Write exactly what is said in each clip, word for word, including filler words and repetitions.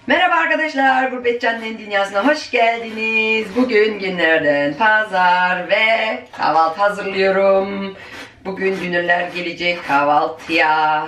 Merhaba arkadaşlar, Gurbetcan'ın dünyasına hoş geldiniz. Bugün günlerden pazar ve kahvaltı hazırlıyorum. Bugün dünürler gelecek kahvaltıya.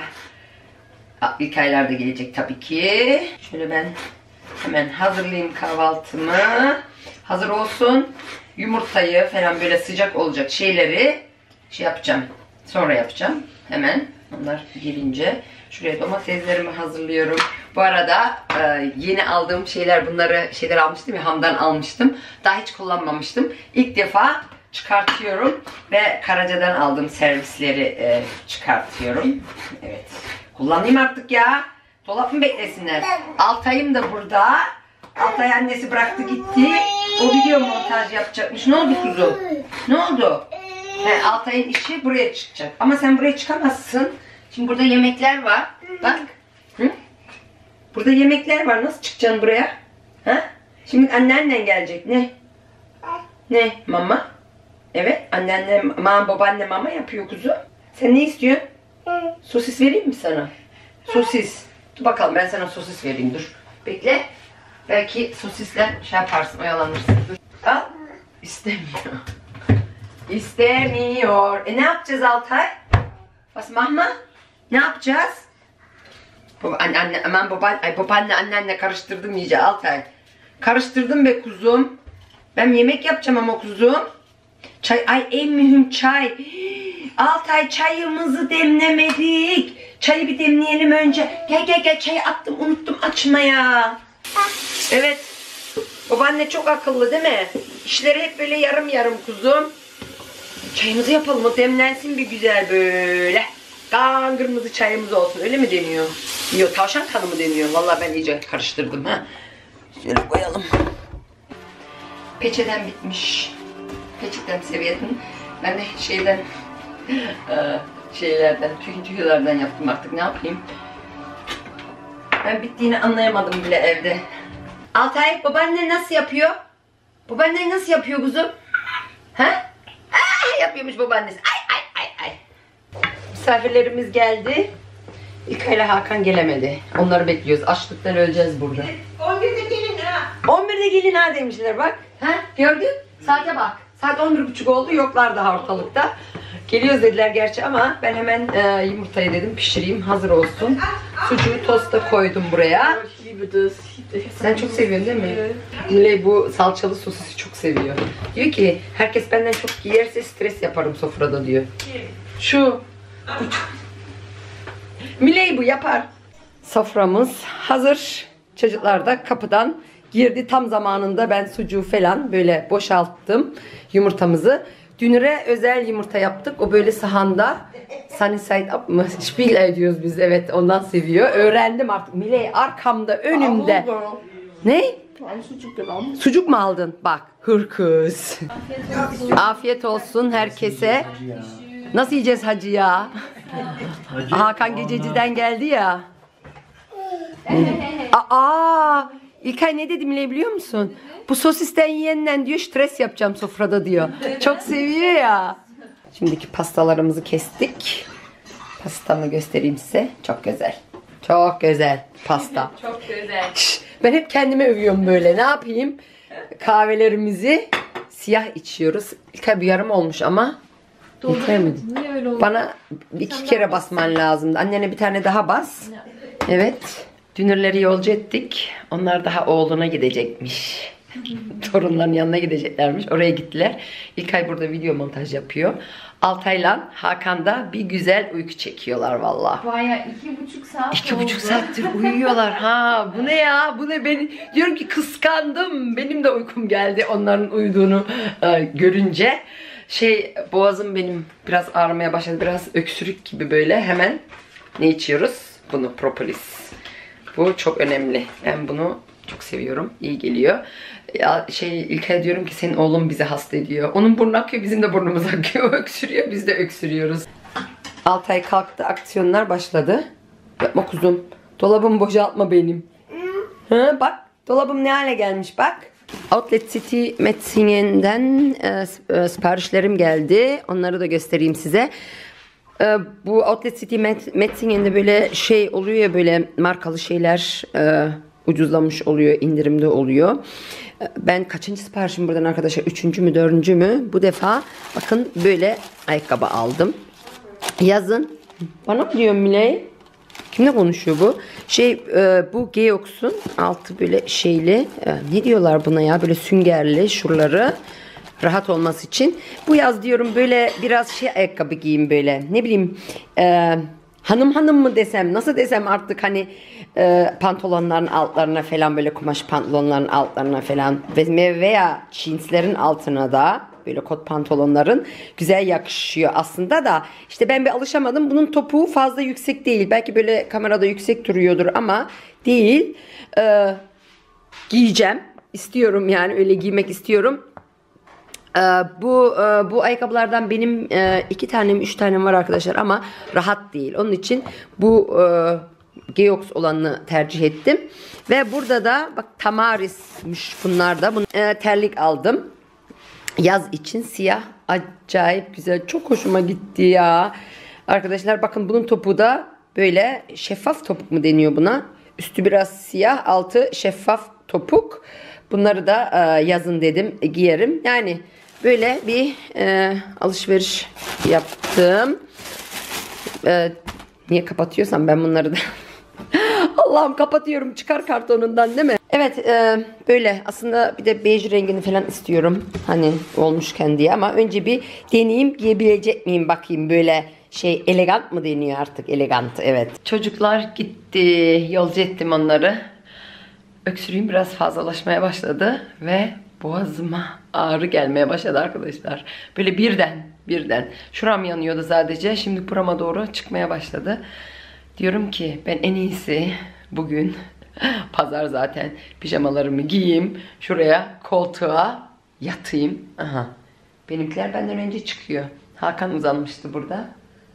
İlk aylarda gelecek tabii ki. Şöyle ben hemen hazırlayayım kahvaltımı. Hazır olsun. Yumurtayı falan böyle sıcak olacak şeyleri şey yapacağım. Sonra yapacağım. Hemen onlar gelince. Şuraya domateslerimi hazırlıyorum. Bu arada e, yeni aldığım şeyler, bunları şeyler almıştım ya, Ham'dan almıştım. Daha hiç kullanmamıştım. İlk defa çıkartıyorum ve Karaca'dan aldığım servisleri e, çıkartıyorum. Evet. Kullanayım artık ya. Dolap mı beklesinler? Altay'ım da burada. Altay annesi bıraktı gitti. O video montaj yapacakmış. Ne oldu kuzum? Ne oldu? He, Altay'ın işi buraya çıkacak. Ama sen buraya çıkamazsın. Şimdi burada yemekler var. Bak. Hı? Burada yemekler var. Nasıl çıkacaksın buraya? Ha? Şimdi anneannen gelecek. Ne? Ne? Mama? Evet. Anneanne, mama, babaanne mama yapıyor kuzu. Sen ne istiyorsun? Sosis vereyim mi sana? Sosis. Dur bakalım, ben sana sosis vereyim. Dur. Bekle. Belki sosisle şey yaparsın, oyalanırsın. Dur. Al. İstemiyor. İstemiyor. E ne yapacağız Altay? Bas mama. Ne yapacağız? Baba, anne, anne, aman babaanne, ay babaanne, annenle karıştırdım iyice Altay. Karıştırdım be kuzum. Ben yemek yapacağım ama kuzum. Çay, ay en mühim çay. Altay, çayımızı demlemedik. Çayı bir demleyelim önce. Gel gel gel, çayı attım, unuttum açmaya. Evet. Babaanne çok akıllı değil mi? İşleri hep böyle yarım yarım kuzum. Çayımızı yapalım, o demlensin bir güzel böyle. Kan kırmızı çayımız olsun, öyle mi deniyor? Yok, tavşan kanı mı deniyor? Vallahi ben iyice karıştırdım ha. Şöyle koyalım. Peçeten bitmiş. Peçeten seviyetin. Ben de şeyden şeylerden, tüy tüylerden yaptım artık, ne yapayım? Ben bittiğini anlayamadım bile evde. Altay, babaanne nasıl yapıyor? Babaanne nasıl yapıyor kuzum? Ha? Aa, yapıyormuş babaannesi. Ay ay ay ay. Misafirlerimiz geldi. İlkay ile Hakan gelemedi. Onları bekliyoruz. Açlıktan öleceğiz burada. on birde gelin ha. on birde gelin ha demişler bak. Ha? Gördün? Saate bak. Saat on bir buçuk oldu. Yoklar daha ortalıkta. Geliyoruz dediler gerçi ama ben hemen e, yumurtayı dedim pişireyim. Hazır olsun. Sucuğu tosta koydum buraya. Sen çok seviyorsun değil mi? Miley bu salçalı sosisi çok seviyor. Diyor ki herkes benden çok yerse stres yaparım sofrada diyor. Şu. Miley bu yapar. Soframız hazır. Çocuklar da kapıdan girdi tam zamanında. Ben sucuğu falan böyle boşalttım yumurtamızı. Dünüre özel yumurta yaptık. O böyle sahanda sunny side up mı? Spiegel diyoruz biz. Evet, ondan seviyor. Öğrendim artık. Miley arkamda, önümde. Ne? Sucuk mu aldın? Bak, hırkız. Afiyet olsun herkese. Nasıl yiyeceğiz hacı ya? Hakan Gececi'den geldi ya. Aa, İlkay ne dedi Miley biliyor musun? Bu sosisten yiyenden diyor stres yapacağım sofrada diyor. Çok seviyor ya. Şimdiki pastalarımızı kestik. Pastamı göstereyim size. Çok güzel. Çok güzel pasta. Çok güzel. Ben hep kendime övüyorum böyle. Ne yapayım? Kahvelerimizi siyah içiyoruz. İlkay bir yarım olmuş ama. Yetermedi. Bana iki kere basman lazımdı. Annene bir tane daha bas. Evet. Dünürleri yolcu ettik. Onlar daha oğluna gidecekmiş. Torunların yanına gideceklermiş. Oraya gittiler. İlkay burada video montaj yapıyor. Altay'la Hakan da bir güzel uyku çekiyorlar valla. Baya iki buçuk saat İki oldu. buçuk saattir uyuyorlar. Ha, bu ne ya? Bu ne? Ben diyorum ki kıskandım. Benim de uykum geldi onların uyuduğunu e, görünce. Şey, boğazım benim biraz ağrımaya başladı. Biraz öksürük gibi böyle. Hemen ne içiyoruz? Bunu, propolis. Bu çok önemli. Ben bunu çok seviyorum. İyi geliyor. Ya şey, İlkay diyorum ki senin oğlun bizi hasta ediyor. Onun burnu akıyor, bizim de burnumuz akıyor. O öksürüyor, biz de öksürüyoruz. Altay kalktı, aksiyonlar başladı. Yapma kuzum. Dolabımı boşaltma benim. Ha, bak, dolabım ne hale gelmiş bak. Outlet City Metzingen'den e, e, siparişlerim geldi. Onları da göstereyim size. E, bu Outlet City Met, Metzingen'de böyle şey oluyor ya, böyle markalı şeyler. E, ucuzlamış oluyor, indirimde oluyor. Ben kaçıncı siparişim buradan arkadaşlar? Üçüncü mü, dördüncü mü? Bu defa bakın böyle ayakkabı aldım. Yazın. Bana mı diyor Miley? Kimle konuşuyor bu? Şey e, bu Geox'un altı böyle şeyli. E, ne diyorlar buna ya? Böyle süngerli şuraları. Rahat olması için. Bu yaz diyorum böyle biraz şey ayakkabı giyeyim böyle. Ne bileyim e, hanım hanım mı desem, nasıl desem artık, hani e, pantolonların altlarına falan, böyle kumaş pantolonların altlarına falan ve veya jeanslerin altına da böyle kot pantolonların güzel yakışıyor aslında da işte ben bir alışamadım. Bunun topuğu fazla yüksek değil. Belki böyle kamerada yüksek duruyordur ama değil. E, giyeceğim. İstiyorum yani, öyle giymek istiyorum. Ee, bu e, bu ayakkabılardan benim e, iki tanem üç tanem var arkadaşlar ama rahat değil. Onun için bu e, Geox olanını tercih ettim. Ve burada da bak Tamaris'miş bunlar da. Bunu, e, terlik aldım. Yaz için siyah, acayip güzel, çok hoşuma gitti ya. Arkadaşlar bakın, bunun topuğu da böyle şeffaf topuk mu deniyor buna? Üstü biraz siyah, altı şeffaf topuk. Bunları da e, yazın dedim e, giyerim. Yani böyle bir e, alışveriş yaptım. E, niye kapatıyorsam ben bunları da. Allah'ım, kapatıyorum, çıkar kartonundan değil mi? Evet e, böyle aslında bir de bej rengini falan istiyorum. Hani olmuşken diye, ama önce bir deneyeyim, giyebilecek miyim bakayım, böyle şey elegant mı deniyor artık, elegant, evet. Çocuklar gitti, yolcu ettim onları. Öksürüğüm biraz fazlalaşmaya başladı ve boğazıma ağrı gelmeye başladı arkadaşlar. Böyle birden birden. Şuram yanıyordu sadece. Şimdi burama doğru çıkmaya başladı. Diyorum ki ben en iyisi bugün pazar zaten, pijamalarımı giyeyim. Şuraya koltuğa yatayım. Aha. Benimkiler benden önce çıkıyor. Hakan uzanmıştı burada.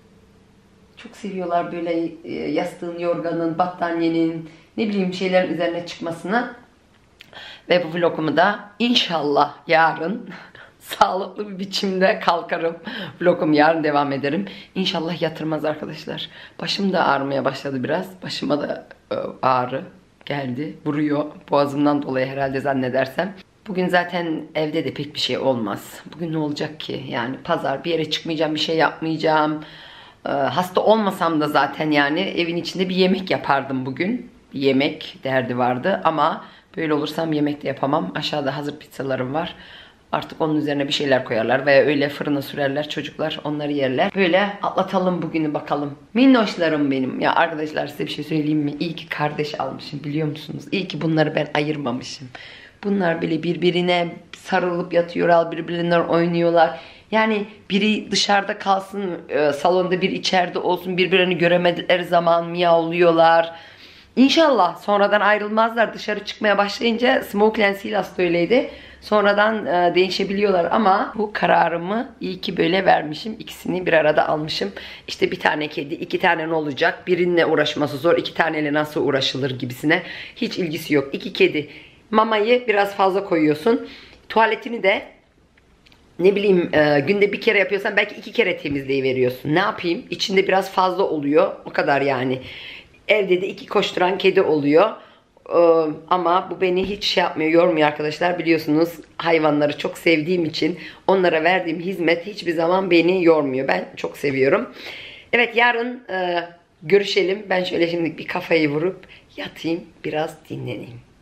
Çok seviyorlar böyle yastığın, yorganın, battaniyenin, ne bileyim şeylerin üzerine çıkmasını. Ve bu vlogumu da inşallah yarın sağlıklı bir biçimde kalkarım. Vlogum yarın devam ederim. İnşallah yatırmaz arkadaşlar. Başım da ağrımaya başladı biraz. Başıma da ağrı geldi. Vuruyor. Boğazımdan dolayı herhalde, zannedersem. Bugün zaten evde de pek bir şey olmaz. Bugün ne olacak ki? Yani pazar, bir yere çıkmayacağım, bir şey yapmayacağım. Hasta olmasam da zaten yani evin içinde bir yemek yapardım bugün. Bir yemek derdi vardı ama böyle olursam yemek de yapamam. Aşağıda hazır pizzalarım var. Artık onun üzerine bir şeyler koyarlar veya öyle fırına sürerler çocuklar, onları yerler. Böyle atlatalım bugünü bakalım. Minnoşlarım benim. Ya arkadaşlar, size bir şey söyleyeyim mi? İyi ki kardeş almışım, biliyor musunuz? İyi ki bunları ben ayırmamışım. Bunlar böyle birbirine sarılıp yatıyorlar, birbirlerinden oynuyorlar. Yani biri dışarıda kalsın, salonda bir içeride olsun, birbirlerini göremedikleri zaman miyavlıyorlar. İnşallah sonradan ayrılmazlar. Dışarı çıkmaya başlayınca Smoke and Silas da öyleydi. Sonradan e, değişebiliyorlar ama bu kararımı iyi ki böyle vermişim. İkisini bir arada almışım. İşte bir tane kedi, iki tane ne olacak? Birinle uğraşması zor, iki taneyle nasıl uğraşılır gibisine. Hiç ilgisi yok. İki kedi. Mamayı biraz fazla koyuyorsun. Tuvaletini de ne bileyim e, günde bir kere yapıyorsan belki iki kere temizleyiveriyorsun. Ne yapayım? İçinde biraz fazla oluyor. O kadar yani. Evde de iki koşturan kedi oluyor. Ee, ama bu beni hiç şey yapmıyor, yormuyor arkadaşlar. Biliyorsunuz hayvanları çok sevdiğim için onlara verdiğim hizmet hiçbir zaman beni yormuyor. Ben çok seviyorum. Evet, yarın e, görüşelim. Ben şöyle şimdi bir kafayı vurup yatayım, biraz dinleneyim.